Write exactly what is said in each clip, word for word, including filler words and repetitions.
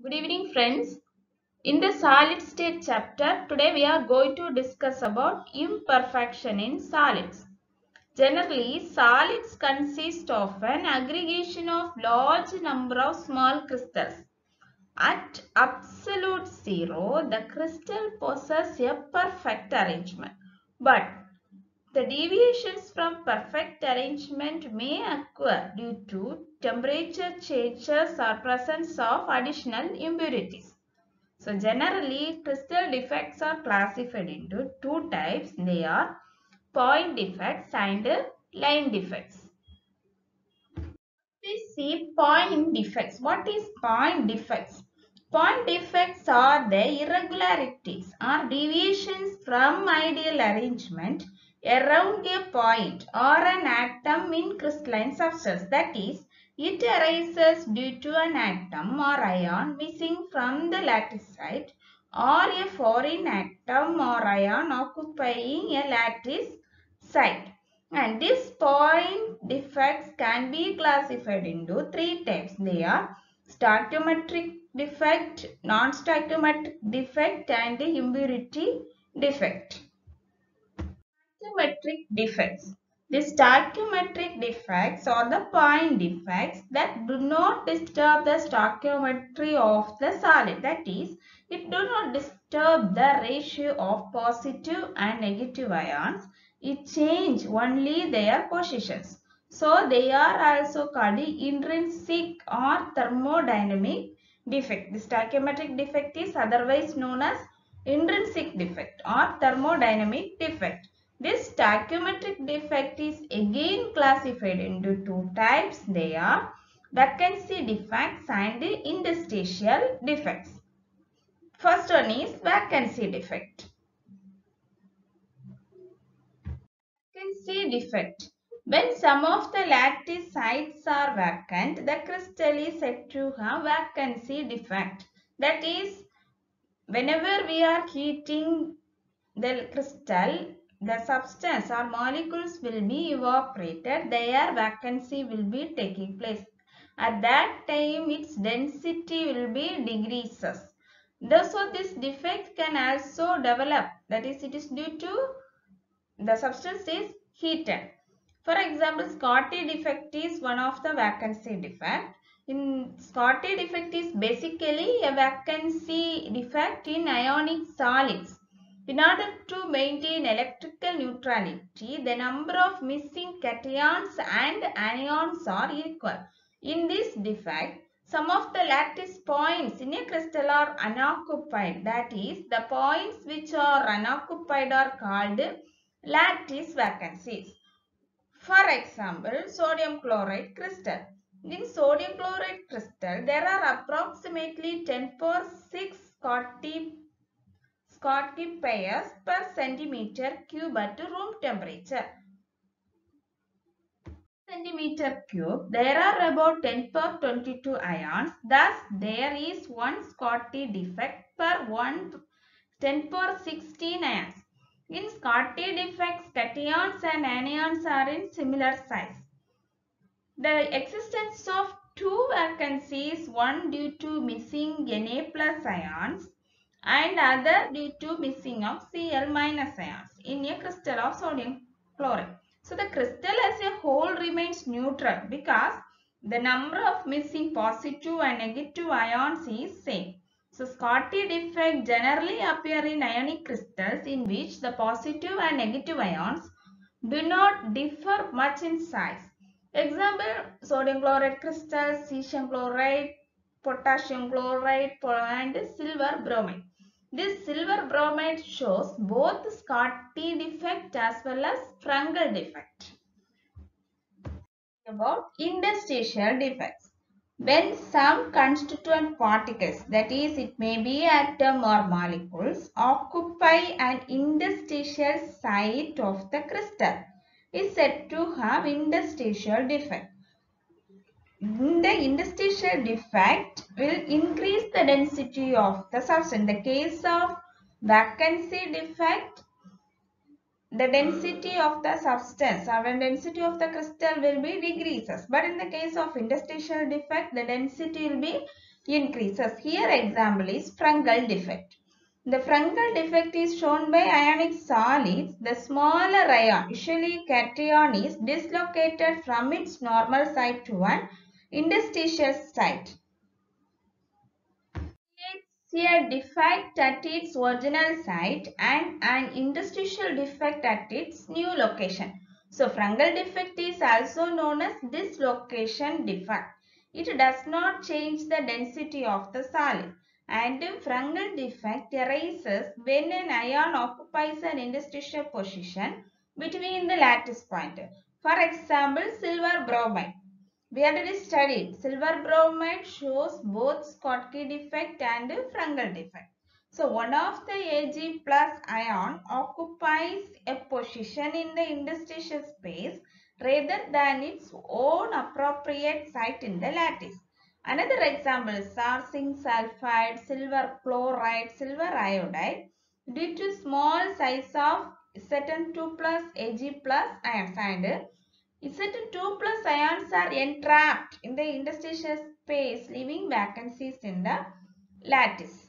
Good evening, friends. In the solid state chapter, today we are going to discuss about imperfection in solids. Generally, solids consist of an aggregation of large number of small crystals. At absolute zero, the crystal possesses a perfect arrangement. But the deviations from perfect arrangement may occur due to temperature changes or presence of additional impurities. So generally, crystal defects are classified into two types. They are point defects and line defects. We see point defects. What is point defects? Point defects are the irregularities or deviations from ideal arrangement around a point or an atom in crystalline substance. That is, it arises due to an atom or ion missing from the lattice site or a foreign atom or ion occupying a lattice site. And these point defects can be classified into three types. They are stoichiometric defect, non-stoichiometric defect and impurity defect. Stoichiometric defects. The stoichiometric defects are the point defects that do not disturb the stoichiometry of the solid. That is, it do not disturb the ratio of positive and negative ions. It change only their positions. So, they are also called intrinsic or thermodynamic defect. The stoichiometric defect is otherwise known as intrinsic defect or thermodynamic defect. This stoichiometric defect is again classified into two types. They are vacancy defects and interstitial defects. First one is vacancy defect. Vacancy defect. When some of the lattice sites are vacant, the crystal is said to have vacancy defect. That is, whenever we are heating the crystal, the substance or molecules will be evaporated, their vacancy will be taking place. At that time, its density will be decreases. So, this defect can also develop, that is, it is due to the substance is heated. For example, Scotty defect is one of the vacancy defect. In Scotty defect is basically a vacancy defect in ionic solids. In order to maintain electrical neutrality, the number of missing cations and anions are equal. In this defect, some of the lattice points in a crystal are unoccupied. That is, the points which are unoccupied are called lattice vacancies. For example, sodium chloride crystal. In sodium chloride crystal, there are approximately ten power six Scotty Schottky pairs per centimeter cube at room temperature. Centimeter cube, there are about ten power twenty-two ions. Thus, there is one Schottky defect per one ten power sixteen ions. In Schottky defects, cations and anions are in similar size. The existence of two vacancies, one due to missing Na plus ions and other due to missing of Cl minus ions in a crystal of sodium chloride. So, the crystal as a whole remains neutral because the number of missing positive and negative ions is same. So, Schottky defect generally appear in ionic crystals in which the positive and negative ions do not differ much in size. Example, sodium chloride crystals, cesium chloride, potassium chloride and silver bromide. This silver bromide shows both Schottky defect as well as Frankel defect. About interstitial defects. When some constituent particles, that is, it may be atom or molecules, occupy an interstitial site of the crystal, is said to have interstitial defect. The interstitial defect will increase the density of the substance. In the case of vacancy defect, the density of the substance or the density of the crystal will be decreases. But in the case of interstitial defect, the density will be increases. Here example is Frankel defect. The Frankel defect is shown by ionic solids. The smaller ion, usually cation, is dislocated from its normal site to an interstitial site. It's a defect at its original site and an interstitial defect at its new location. So, Frankel defect is also known as dislocation defect. It does not change the density of the solid. And Frankel defect arises when an ion occupies an interstitial position between the lattice point. For example, silver bromide. We already studied silver bromide shows both Schottky defect and Frankel defect. So one of the Ag plus ion occupies a position in the interstitial space rather than its own appropriate site in the lattice. Another example is zinc sulfide, silver chloride, silver iodide. Due to small size of Z N two plus Ag plus ions and Z N two plus ions are entrapped in the interstitial space, leaving vacancies in the lattice.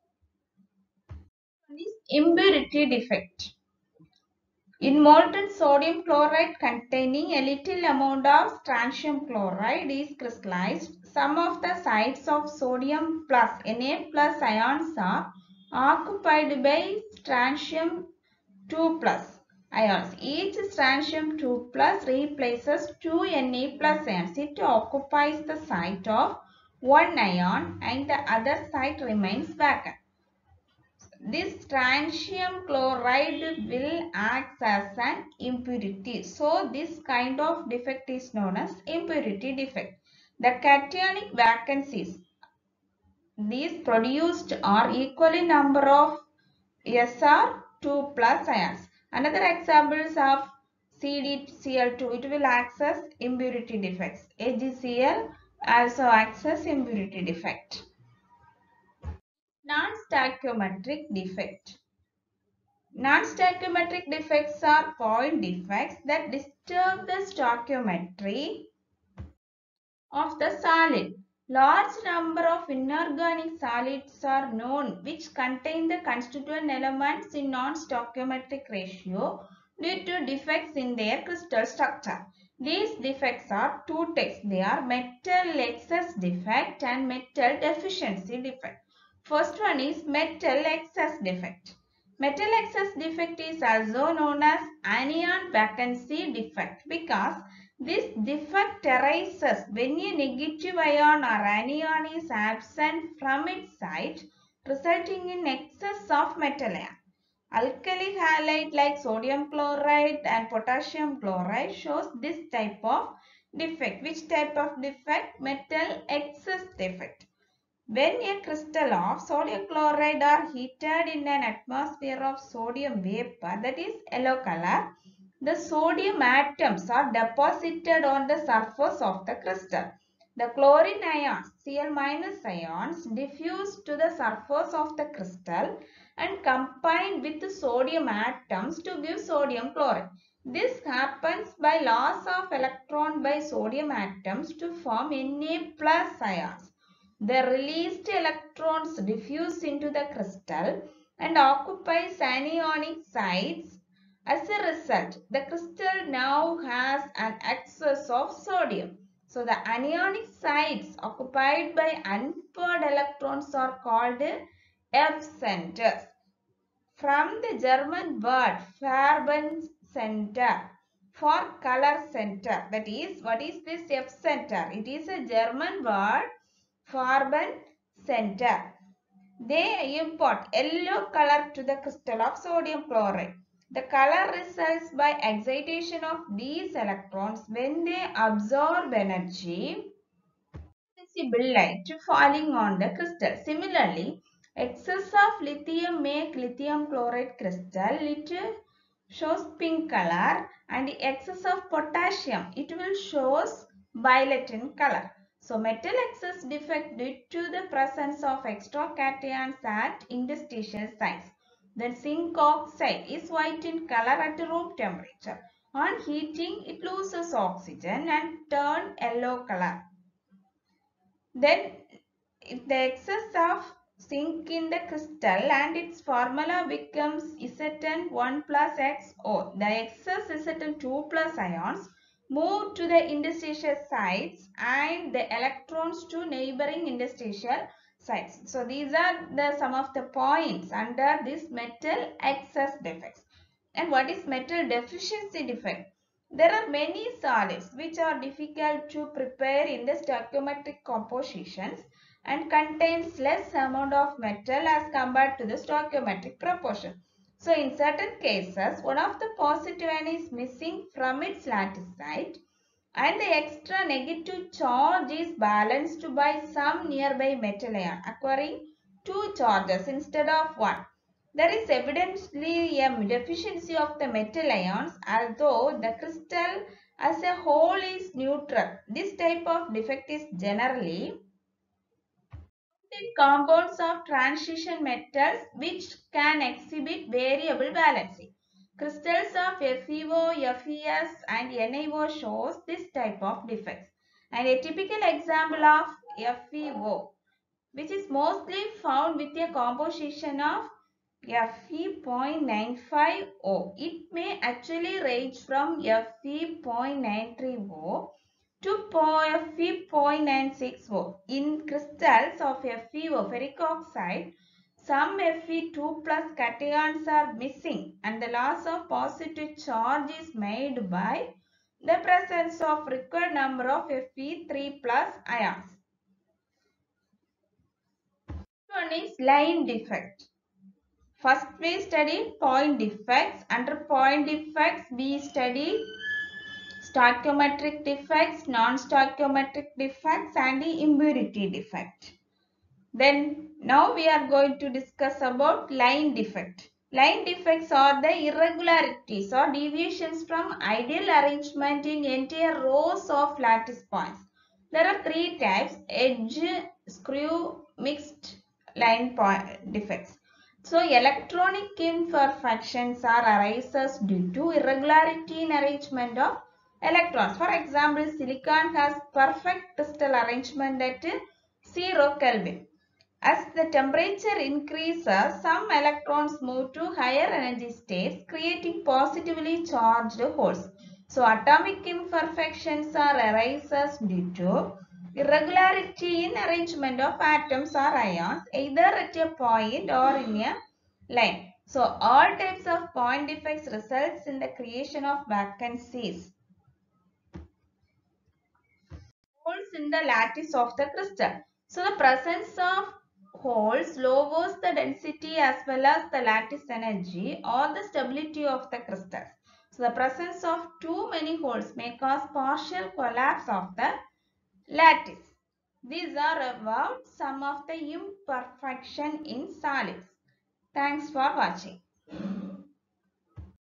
This impurity defect. In molten sodium chloride containing a little amount of strontium chloride is crystallized, some of the sites of sodium plus Na plus ions are occupied by strontium two plus ions. Each strontium two plus replaces two Na plus ions. It occupies the site of one ion and the other site remains vacant. This strontium chloride will act as an impurity. So, this kind of defect is known as impurity defect. The cationic vacancies, these produced are equally number of S R two plus ions. Another examples of C d C l two, it will access impurity defects. A g C l also access impurity defect. Non-stoichiometric defect. Non-stoichiometric defects are point defects that disturb the stoichiometry of the solid. Large number of inorganic solids are known which contain the constituent elements in non-stoichiometric ratio due to defects in their crystal structure. These defects are two types. They are metal excess defect and metal deficiency defect. First one is metal excess defect. Metal excess defect is also known as anion vacancy defect because this defect arises when a negative ion or anion is absent from its site, resulting in excess of metal ion. Alkali halide like sodium chloride and potassium chloride shows this type of defect. Which type of defect? Metal excess defect. When a crystal of sodium chloride are heated in an atmosphere of sodium vapor, that is yellow color, the sodium atoms are deposited on the surface of the crystal. The chlorine ions, Cl minus ions, diffuse to the surface of the crystal and combine with the sodium atoms to give sodium chloride. This happens by loss of electron by sodium atoms to form Na plus ions. The released electrons diffuse into the crystal and occupies anionic sites. As a result, the crystal now has an excess of sodium. So, the anionic sites occupied by unpaired electrons are called F centers. From the German word Farbencenter for color center. That is, what is this F center? It is a German word Farbencenter. They impart yellow color to the crystal of sodium chloride. The color results by excitation of these electrons when they absorb energy, visible light falling on the crystal. Similarly, excess of lithium make lithium chloride crystal. It shows pink color, and the excess of potassium, it will shows violet in color. So, metal excess defect due to the presence of extra cations at interstitial sites. Then zinc oxide is white in color at room temperature. On heating, it loses oxygen and turn yellow color. Then if the excess of zinc in the crystal and its formula becomes Z N one plus X O. The excess Z N two plus ions move to the interstitial sites and the electrons to neighboring interstitial sites. So these are the some of the points under this metal excess defects. And what is metal deficiency defect? There are many solids which are difficult to prepare in the stoichiometric compositions and contains less amount of metal as compared to the stoichiometric proportion. So in certain cases, one of the positive ion is missing from its lattice site and the extra negative charge is balanced by some nearby metal ion, acquiring two charges instead of one. There is evidently a deficiency of the metal ions, although the crystal as a whole is neutral. This type of defect is generally in compounds of transition metals which can exhibit variable balancing. Crystals of FeO, Fes and NiO shows this type of defects. And a typical example of FeO, which is mostly found with a composition of Fe zero point nine five O. It may actually range from Fe zero point nine three O to Fe zero point nine six O. In crystals of FeO, ferric oxide, some Fe two plus cations are missing and the loss of positive charge is made by the presence of required number of Fe three plus ions. One is line defect. First we studied point defects. Under point defects we studied stoichiometric defects, non-stoichiometric defects and the impurity defect. Then now we are going to discuss about line defect. Line defects are the irregularities or deviations from ideal arrangement in entire rows of lattice points. There are three types: edge, screw, mixed line point defects. So electronic imperfections are arises due to irregularity in arrangement of electrons. For example, silicon has perfect crystal arrangement at zero Kelvin. As the temperature increases, some electrons move to higher energy states, creating positively charged holes. So atomic imperfections are arises due to irregularity in arrangement of atoms or ions, either at a point or in a line. So all types of point defects results in the creation of vacancies, holes in the lattice of the crystal. So the presence of holes lowers the density as well as the lattice energy or the stability of the crystals. So the presence of too many holes may cause partial collapse of the lattice. These are about some of the imperfection in solids. Thanks for watching.